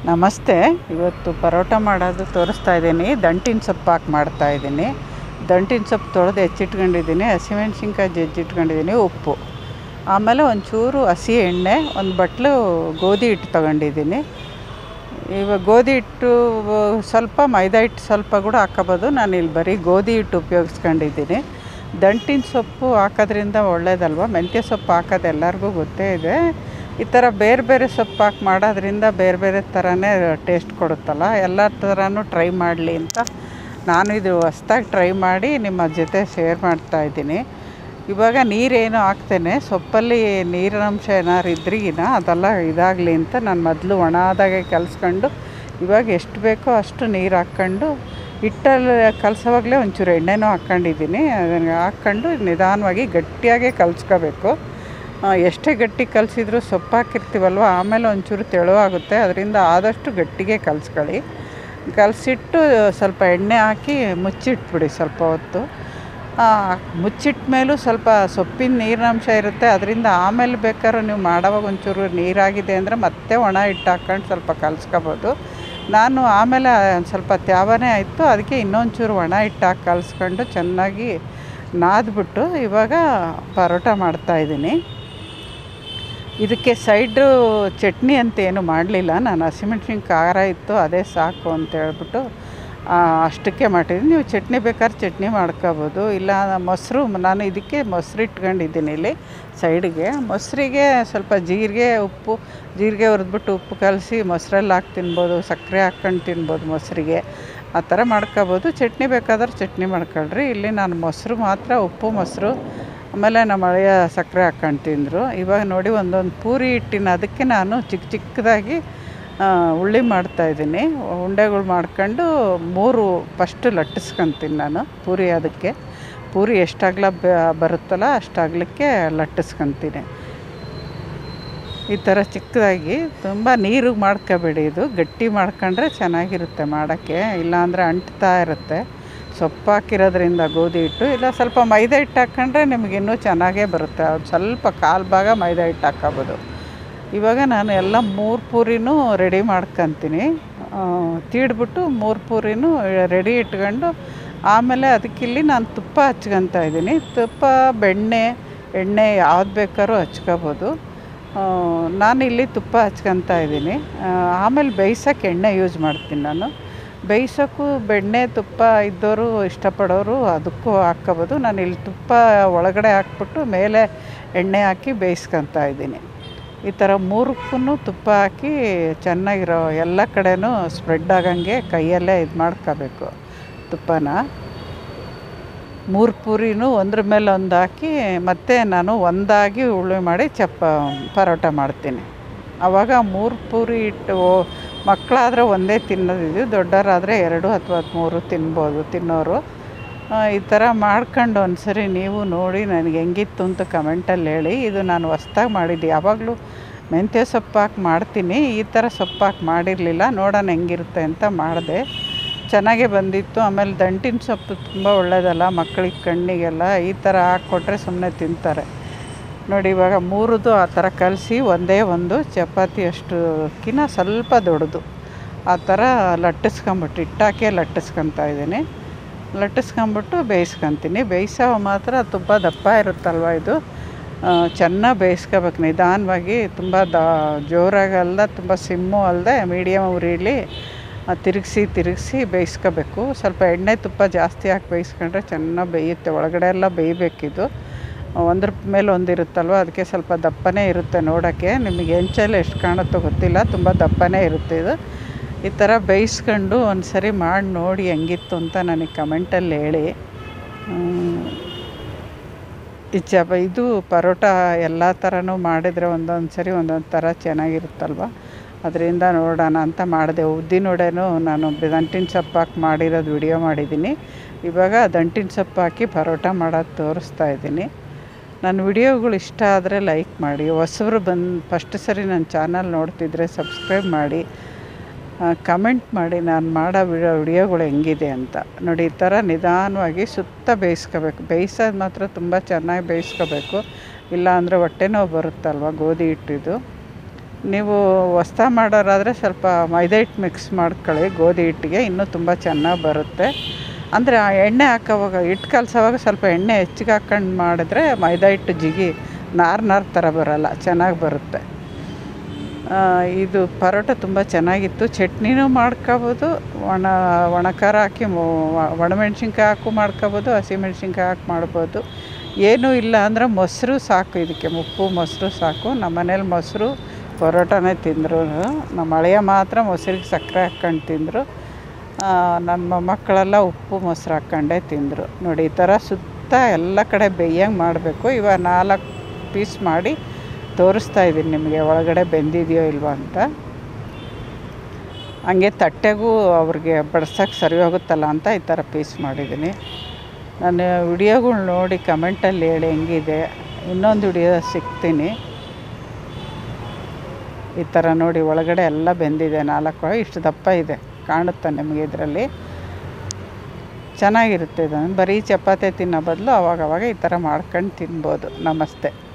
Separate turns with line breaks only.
ನಮಸ್ತೆ. ಇವತ್ತು ಪರೋಟ ಮಾಡೋದು ತೋರಿಸ್ತಾ ಇದ್ದೀನಿ. ದಂಟಿನ ಸೊಪ್ಪು ಹಾಕಿ ಮಾಡ್ತಾಯಿದ್ದೀನಿ. ದಂಟಿನ ಸೊಪ್ಪು ತೊಳೆದು ಹೆಚ್ಚಿಟ್ಕೊಂಡಿದ್ದೀನಿ, ಹಸಿಮೆಣ್ಸಿನ್ಕಾಯಿ ಜಜ್ಜಿಟ್ಕೊಂಡಿದ್ದೀನಿ, ಉಪ್ಪು, ಆಮೇಲೆ ಒಂಚೂರು ಹಸಿ ಎಣ್ಣೆ, ಒಂದು ಬಟ್ಲು ಗೋಧಿ ಹಿಟ್ಟು ತೊಗೊಂಡಿದ್ದೀನಿ. ಇವಾಗ ಗೋಧಿ ಹಿಟ್ಟು ಸ್ವಲ್ಪ, ಮೈದಾ ಹಿಟ್ಟು ಸ್ವಲ್ಪ ಕೂಡ ಹಾಕೋಬೋದು. ನಾನು ಇಲ್ಲಿ ಬರೀ ಗೋಧಿ ಹಿಟ್ಟು ಉಪಯೋಗಿಸ್ಕೊಂಡಿದ್ದೀನಿ. ದಂಟಿನ ಸೊಪ್ಪು ಹಾಕೋದ್ರಿಂದ ಒಳ್ಳೆಯದಲ್ವ. ಮೆಂತ್ಯ ಸೊಪ್ಪು ಹಾಕೋದು ಎಲ್ಲರಿಗೂ ಗೊತ್ತೇ ಇದೆ. ಈ ಥರ ಬೇರೆ ಬೇರೆ ಸೊಪ್ಪು ಹಾಕಿ ಮಾಡೋದ್ರಿಂದ ಬೇರೆ ಬೇರೆ ಥರನೇ ಟೇಸ್ಟ್ ಕೊಡುತ್ತಲ್ಲ. ಎಲ್ಲ ಥರನೂ ಟ್ರೈ ಮಾಡಲಿ ಅಂತ ನಾನು ಇದು ಹೊಸ್ದಾಗಿ ಟ್ರೈ ಮಾಡಿ ನಿಮ್ಮ ಜೊತೆ ಶೇರ್ ಮಾಡ್ತಾಯಿದ್ದೀನಿ. ಇವಾಗ ನೀರೇನು ಹಾಕ್ತೇನೆ, ಸೊಪ್ಪಲ್ಲಿ ನೀರಿನಂಶ ಏನಾದ್ರು ಇದ್ರಿಗಿನ ಅದೆಲ್ಲ ಇದಾಗಲಿ ಅಂತ ನಾನು ಮೊದಲು ಒಣದಾಗೆ ಕಲಿಸ್ಕೊಂಡು, ಇವಾಗ ಎಷ್ಟು ಬೇಕೋ ಅಷ್ಟು ನೀರು ಹಾಕ್ಕೊಂಡು, ಹಿಟ್ಟಲ್ಲಿ ಕಲಸೋವಾಗಲೇ ಒಂಚೂರು ಎಣ್ಣೆನೂ ಹಾಕ್ಕೊಂಡಿದ್ದೀನಿ. ಅದನ್ನು ಹಾಕ್ಕೊಂಡು ನಿಧಾನವಾಗಿ ಗಟ್ಟಿಯಾಗೆ ಕಲಿಸ್ಕೋಬೇಕು. ಎಷ್ಟೇ ಗಟ್ಟಿ ಕಲಸಿದ್ರು ಸೊಪ್ಪು ಹಾಕಿರ್ತೀವಲ್ವ, ಆಮೇಲೆ ಒಂಚೂರು ತೆಳುವಾಗುತ್ತೆ. ಅದರಿಂದ ಆದಷ್ಟು ಗಟ್ಟಿಗೆ ಕಲಿಸ್ಕೊಳ್ಳಿ. ಕಲಸಿಟ್ಟು ಸ್ವಲ್ಪ ಎಣ್ಣೆ ಹಾಕಿ ಮುಚ್ಚಿಟ್ಬಿಡಿ ಸ್ವಲ್ಪ ಹೊತ್ತು. ಮುಚ್ಚಿಟ್ಟ ಮೇಲೂ ಸ್ವಲ್ಪ ಸೊಪ್ಪಿನ ನೀರಿನಂಶ ಇರುತ್ತೆ. ಅದರಿಂದ ಆಮೇಲೆ ಬೇಕಾದ್ರೆ ನೀವು ಮಾಡೋವಾಗ ಒಂಚೂರು ನೀರಾಗಿದೆ ಅಂದರೆ ಮತ್ತೆ ಒಣ ಹಿಟ್ಟು ಹಾಕ್ಕೊಂಡು ಸ್ವಲ್ಪ ಕಲಿಸ್ಕೋಬೋದು. ನಾನು ಆಮೇಲೆ ಸ್ವಲ್ಪ ತ್ಯಾವನೇ ಆಯಿತು, ಅದಕ್ಕೆ ಇನ್ನೊಂಚೂರು ಒಣ ಹಿಟ್ಟು ಹಾಕಿ ಕಲಿಸ್ಕೊಂಡು ಚೆನ್ನಾಗಿ ನಾದ್ಬಿಟ್ಟು ಇವಾಗ ಪರೋಟ ಮಾಡ್ತಾಯಿದ್ದೀನಿ. ಇದಕ್ಕೆ ಸೈಡು ಚಟ್ನಿ ಅಂತ ಏನು ಮಾಡಲಿಲ್ಲ. ನಾನು ಹಸಿಮೆಣ್ಸಿನ್ಕಾಯಿ ಖಾರ ಇತ್ತು, ಅದೇ ಸಾಕು ಅಂತ ಹೇಳ್ಬಿಟ್ಟು ಅಷ್ಟಕ್ಕೆ ಮಾಡಿದ್ದೀನಿ. ನೀವು ಚಟ್ನಿ ಬೇಕಾದ್ರೆ ಚಟ್ನಿ ಮಾಡ್ಕೋಬೋದು. ಇಲ್ಲ ಮೊಸರು, ನಾನು ಇದಕ್ಕೆ ಮೊಸರು ಇಟ್ಕೊಂಡಿದ್ದೀನಿ ಇಲ್ಲಿ ಸೈಡಿಗೆ. ಮೊಸರಿಗೆ ಸ್ವಲ್ಪ ಜೀರಿಗೆ, ಉಪ್ಪು, ಜೀರಿಗೆ ಹುರಿದ್ಬಿಟ್ಟು ಉಪ್ಪು ಕಲಸಿ ಮೊಸರಲ್ಲಿ ಹಾಕಿ ತಿನ್ಬೋದು, ಸಕ್ಕರೆ ಹಾಕ್ಕೊಂಡು ತಿನ್ಬೋದು ಮೊಸರಿಗೆ. ಆ ಥರ ಮಾಡ್ಕೋಬೋದು. ಚಟ್ನಿ ಬೇಕಾದ್ರೆ ಚಟ್ನಿ ಮಾಡ್ಕೊಳ್ರಿ. ಇಲ್ಲಿ ನಾನು ಮೊಸರು ಮಾತ್ರ, ಉಪ್ಪು ಮೊಸರು, ಆಮೇಲೆ ನಮ್ಮ ಹಳೆಯ ಸಕ್ಕರೆ ಹಾಕ್ಕೊಂಡು ತಿಂದರು. ಇವಾಗ ನೋಡಿ ಒಂದೊಂದು ಪೂರಿ ಹಿಟ್ಟಿನ ಅದಕ್ಕೆ ನಾನು ಚಿಕ್ಕ ಚಿಕ್ಕದಾಗಿ ಉಳ್ಳಿ ಮಾಡ್ತಾಯಿದ್ದೀನಿ. ಉಂಡೆಗಳು ಮಾಡ್ಕೊಂಡು 3 ಫಸ್ಟು ಲಟ್ಟಿಸ್ಕೊತೀನಿ ನಾನು. ಪೂರಿ ಅದಕ್ಕೆ ಪೂರಿ ಎಷ್ಟಾಗಲ ಬರುತ್ತಲ್ಲ ಅಷ್ಟಾಗಲಿಕ್ಕೆ ಲಟ್ಟಿಸ್ಕೊತೀನಿ. ಈ ಥರ ಚಿಕ್ಕದಾಗಿ, ತುಂಬ ನೀರಿಗೆ ಮಾಡ್ಕೋಬೇಡಿ. ಇದು ಗಟ್ಟಿ ಮಾಡ್ಕೊಂಡ್ರೆ ಚೆನ್ನಾಗಿರುತ್ತೆ ಮಾಡೋಕ್ಕೆ, ಇಲ್ಲಾಂದರೆ ಅಂಟ್ತಾ ಇರುತ್ತೆ. ಸೊಪ್ಪು ಹಾಕಿರೋದ್ರಿಂದ ಗೋಧಿ ಹಿಟ್ಟು, ಇಲ್ಲ ಸ್ವಲ್ಪ ಮೈದಾ ಹಿಟ್ಟು ಹಾಕ್ಕೊಂಡ್ರೆ ನಿಮಗೆ ಇನ್ನೂ ಚೆನ್ನಾಗೇ ಬರುತ್ತೆ. ಅದು ಸ್ವಲ್ಪ ಕಾಲು ಭಾಗ ಮೈದಾ ಹಿಟ್ಟು ಹಾಕ್ಕೋಬೋದು. ಇವಾಗ ನಾನು ಎಲ್ಲ 3 ಪೂರಿನೂ ರೆಡಿ ಮಾಡ್ಕೊತೀನಿ. ತೀಡ್ಬಿಟ್ಟು 3 ಪೂರಿನೂ ರೆಡಿ ಇಟ್ಕೊಂಡು, ಆಮೇಲೆ ಅದಕ್ಕಿಲ್ಲಿ ನಾನು ತುಪ್ಪ ಹಚ್ಕೊತಾ ಇದ್ದೀನಿ. ತುಪ್ಪ, ಬೆಣ್ಣೆ, ಎಣ್ಣೆ ಯಾವ್ದು ಬೇಕಾದ್ರೂ ಹಚ್ಕೋಬೋದು. ನಾನಿಲ್ಲಿ ತುಪ್ಪ ಹಚ್ಕೊತಾ ಇದ್ದೀನಿ. ಆಮೇಲೆ ಬೇಯಿಸೋಕ್ಕೆ ಎಣ್ಣೆ ಯೂಸ್ ಮಾಡ್ತೀನಿ ನಾನು. ಬೇಯಿಸೋಕ್ಕೂ ಬೆಣ್ಣೆ, ತುಪ್ಪ ಇದ್ದವರು ಇಷ್ಟಪಡೋರು ಅದಕ್ಕೂ ಹಾಕ್ಕೋಬೋದು. ನಾನು ಇಲ್ಲಿ ತುಪ್ಪ ಒಳಗಡೆ ಹಾಕ್ಬಿಟ್ಟು ಮೇಲೆ ಎಣ್ಣೆ ಹಾಕಿ ಬೇಯಿಸ್ಕೊತಾ ಇದ್ದೀನಿ. ಈ ಥರ 3ಕ್ಕೂ ತುಪ್ಪ ಹಾಕಿ ಚೆನ್ನಾಗಿರೋ ಎಲ್ಲ ಕಡೆನೂ ಸ್ಪ್ರೆಡ್ ಆಗಂಗೆ ಕೈಯಲ್ಲೇ ಇದು ಮಾಡ್ಕೋಬೇಕು ತುಪ್ಪನ. 3 ಪೂರಿನೂ ಒಂದ್ರ ಮೇಲೆ ಒಂದು ಹಾಕಿ ಮತ್ತೆ ನಾನು ಒಂದಾಗಿ ಉಳ್ಳಿ ಮಾಡಿ ಪರೋಟ ಮಾಡ್ತೀನಿ. ಆವಾಗ 3 ಪೂರಿ ಇಟ್ಟು ಮಕ್ಕಳಾದರೆ ಒಂದೇ ತಿನ್ನೋದಿದ್ದು, ದೊಡ್ಡವರಾದರೆ 2 ಅಥವಾ 3 ತಿನ್ನೋರು. ಈ ಥರ ಮಾಡ್ಕೊಂಡು ಒಂದ್ಸರಿ ನೀವು ನೋಡಿ ನನಗೆ ಹೆಂಗಿತ್ತು ಅಂತ ಕಮೆಂಟಲ್ಲಿ ಹೇಳಿ. ಇದು ನಾನು ಹೊಸ್ದಾಗಿ ಮಾಡಿದ್ದೆ. ಯಾವಾಗಲೂ ಮೆಂತ್ಯ ಸೊಪ್ಪು ಹಾಕಿ ಮಾಡ್ತೀನಿ, ಈ ಥರ ಸೊಪ್ಪು ಹಾಕಿ ಮಾಡಿರಲಿಲ್ಲ. ನೋಡೋಣ ಹೆಂಗಿರುತ್ತೆ ಅಂತ ಮಾಡಿದೆ. ಚೆನ್ನಾಗೇ ಬಂದಿತ್ತು. ಆಮೇಲೆ ದಂಟಿನ ಸೊಪ್ಪು ತುಂಬ ಒಳ್ಳೆಯದಲ್ಲ ಮಕ್ಕಳಿಗೆ, ಕಣ್ಣಿಗೆಲ್ಲ. ಈ ಥರ ಹಾಕ್ಕೊಟ್ರೆ ಸುಮ್ಮನೆ ತಿಂತಾರೆ. ನೋಡಿ ಇವಾಗ 3 ಆ ಥರ ಕಲಸಿ ಒಂದೇ ಒಂದು ಚಪಾತಿ ಅಷ್ಟಕ್ಕಿಂತ ಸ್ವಲ್ಪ ದೊಡ್ಡದು ಆ ಥರ ಲಟ್ಟಿಸ್ಕೊಂಬಿಟ್ಟು, ಹಿಟ್ಟಾಕೆ ಲಟ್ಟಿಸ್ಕೊತಾ ಇದ್ದೀನಿ. ಲಟ್ಟಿಸ್ಕೊಂಬಿಟ್ಟು ಬೇಯಿಸ್ಕೊತೀನಿ. ಬೇಯಿಸೋ ಮಾತ್ರ ತುಂಬ ದಪ್ಪ ಇರುತ್ತಲ್ವ ಇದು, ಚೆನ್ನಾಗಿ ಬೇಯಿಸ್ಕೋಬೇಕು ನಿಧಾನವಾಗಿ. ತುಂಬ ಜೋರಾಗಲ್ಲ, ತುಂಬ ಸಿಮ್ಮು ಅಲ್ಲದೆ ಮೀಡಿಯಮ್ ಉರಿಲಿ ತಿರುಗಿಸಿ ಬೇಯಿಸ್ಕೋಬೇಕು. ಸ್ವಲ್ಪ ಎಣ್ಣೆ ತುಪ್ಪ ಜಾಸ್ತಿ ಹಾಕಿ ಬೇಯಿಸ್ಕೊಂಡ್ರೆ ಚೆನ್ನಾಗಿ ಬೇಯುತ್ತೆ. ಒಳಗಡೆ ಎಲ್ಲ ಬೇಯಬೇಕಿದು. ಒಂದ್ರ ಮೇಲೆ ಒಂದಿರುತ್ತಲ್ವ, ಅದಕ್ಕೆ ಸ್ವಲ್ಪ ದಪ್ಪನೇ ಇರುತ್ತೆ ನೋಡೋಕ್ಕೆ. ನಿಮಗೆ ಹೆಂಚಲ್ಲಿ ಎಷ್ಟು ಕಾಣುತ್ತೋ ಗೊತ್ತಿಲ್ಲ, ತುಂಬ ದಪ್ಪನೇ ಇರುತ್ತೆ ಇದು. ಈ ಥರ ಬೇಯಿಸ್ಕೊಂಡು ಒಂದು ಸರಿ ಮಾಡಿ ನೋಡಿ ಹೆಂಗಿತ್ತು ಅಂತ ನನಗೆ ಕಮೆಂಟಲ್ಲಿ ಹೇಳಿ. ಇದು ಪರೋಟ ಎಲ್ಲ ಥರನೂ ಮಾಡಿದರೆ ಒಂದೊಂದು ಸರಿ ಒಂದೊಂದು ಥರ ಚೆನ್ನಾಗಿರುತ್ತಲ್ವ. ಅದರಿಂದ ನೋಡೋಣ ಅಂತ ಮಾಡಿದೆ. ಉದ್ದಿನ ವಡೆನೂ ನಾನು ದಂಟಿನ ಸೊಪ್ಪು ಹಾಕಿ ಮಾಡಿರೋದು ವಿಡಿಯೋ ಮಾಡಿದ್ದೀನಿ. ಇವಾಗ ದಂಟಿನ ಸೊಪ್ಪು ಹಾಕಿ ಪರೋಟ ಮಾಡೋದು ತೋರಿಸ್ತಾ ಇದ್ದೀನಿ. ನನ್ನ ವಿಡಿಯೋಗಳು ಇಷ್ಟ ಆದರೆ ಲೈಕ್ ಮಾಡಿ. ಹೊಸಬ್ರು ಫಸ್ಟ್ ಸರಿ ನನ್ನ ಚಾನಲ್ ನೋಡ್ತಿದ್ರೆ ಸಬ್ಸ್ಕ್ರೈಬ್ ಮಾಡಿ. ಕಮೆಂಟ್ ಮಾಡಿ ನಾನು ಮಾಡೋ ವಿಡಿಯೋಗಳು ಹೆಂಗಿದೆ ಅಂತ. ನೋಡಿ ಈ ಥರ ನಿಧಾನವಾಗಿ ಸುತ್ತ ಬೇಯಿಸ್ಕೋಬೇಕು. ಬೇಯಿಸೋದು ಮಾತ್ರ ತುಂಬ ಚೆನ್ನಾಗಿ ಬೇಯಿಸ್ಕೋಬೇಕು, ಇಲ್ಲ ಅಂದರೆ ಹೊಟ್ಟೆ ನೋವು ಬರುತ್ತಲ್ವ ಗೋಧಿ ಹಿಟ್ಟಿದು. ನೀವು ಹೊಸ್ದಾಗಿ ಮಾಡೋರಾದರೆ ಸ್ವಲ್ಪ ಮೈದಾ ಹಿಟ್ಟು ಮಿಕ್ಸ್ ಮಾಡ್ಕೊಳ್ಳಿ ಗೋಧಿ ಹಿಟ್ಟಿಗೆ, ಇನ್ನೂ ತುಂಬ ಚೆನ್ನಾಗಿ ಬರುತ್ತೆ. ಅಂದರೆ ಆ ಎಣ್ಣೆ ಹಾಕೋವಾಗ ಹಿಟ್ಟು ಕಲಸೋವಾಗ ಸ್ವಲ್ಪ ಎಣ್ಣೆ ಹೆಚ್ಚಿಗೆ ಹಾಕ್ಕೊಂಡು ಮಾಡಿದ್ರೆ ಮೈದಾ ಹಿಟ್ಟು ಜಿಗಿ ನಾರು ಥರ ಬರೋಲ್ಲ, ಚೆನ್ನಾಗಿ ಬರುತ್ತೆ. ಇದು ಪರೋಟ ತುಂಬ ಚೆನ್ನಾಗಿತ್ತು. ಚಟ್ನಿನೂ ಮಾಡ್ಕೋಬೋದು, ಒಣ ಖಾರ ಹಾಕಿ ಒಣಮೆಣ್ಸಿನ್ಕಾಯಿ ಹಾಕು ಮಾಡ್ಕೋಬೋದು, ಹಸಿಮೆಣ್ಸಿನ್ಕಾಯಿ ಹಾಕಿ ಮಾಡ್ಬೋದು. ಏನೂ ಇಲ್ಲ ಅಂದರೆ ಮೊಸರು ಸಾಕು, ಇದಕ್ಕೆ ಉಪ್ಪು ಮೊಸರು ಸಾಕು. ನಮ್ಮ ಮನೇಲಿ ಮೊಸರು ಪರೋಟನೇ ತಿಂದರು. ನಮ್ಮ ಅಳಿಯ ಮಾತ್ರ ಮೊಸರಿಗೆ ಸಕ್ಕರೆ ಹಾಕ್ಕೊಂಡು ತಿಂದರು. ನನ್ನ ಮೊಮ್ಮಕ್ಕಳೆಲ್ಲ ಉಪ್ಪು ಮೊಸರು ಹಾಕ್ಕೊಂಡೇ ತಿಂದರು. ನೋಡಿ, ಈ ಥರ ಸುತ್ತ ಎಲ್ಲ ಕಡೆ ಬೇಯಂಗೆ ಮಾಡಬೇಕು. ಇವಾಗ 4 ಪೀಸ್ ಮಾಡಿ ತೋರಿಸ್ತಾ ಇದ್ದೀನಿ ನಿಮಗೆ, ಒಳಗಡೆ ಬೆಂದಿದೆಯೋ ಇಲ್ವೋ ಅಂತ. ಹಂಗೆ ತಟ್ಟೆಗೂ ಅವ್ರಿಗೆ ಬಡ್ಸೋಕ್ಕೆ ಸರಿ ಹೋಗುತ್ತಲ್ಲ ಅಂತ ಈ ಥರ ಪೀಸ್ ಮಾಡಿದ್ದೀನಿ. ನಾನು ವಿಡಿಯೋಗಳು ನೋಡಿ ಕಮೆಂಟಲ್ಲಿ ಹೇಳಿ ಹೆಂಗಿದೆ. ಇನ್ನೊಂದು ವಿಡಿಯೋ ಸಿಗ್ತೀನಿ. ಈ ಥರ ನೋಡಿ, ಒಳಗಡೆ ಎಲ್ಲ ಬೆಂದಿದೆ. 4 ಇಷ್ಟು ದಪ್ಪ ಇದೆ, ಕಾಣುತ್ತೆ ನಿಮಗೆ ಇದರಲ್ಲಿ. ಚೆನ್ನಾಗಿರುತ್ತೆ. ಇದನ್ನು ಬರೀ ಚಪಾತಿ ತಿನ್ನೋ ಬದಲು ಅವಾಗವಾಗ ಈ ಥರ ಮಾಡ್ಕೊಂಡು ತಿನ್ಬೋದು. ನಮಸ್ತೆ.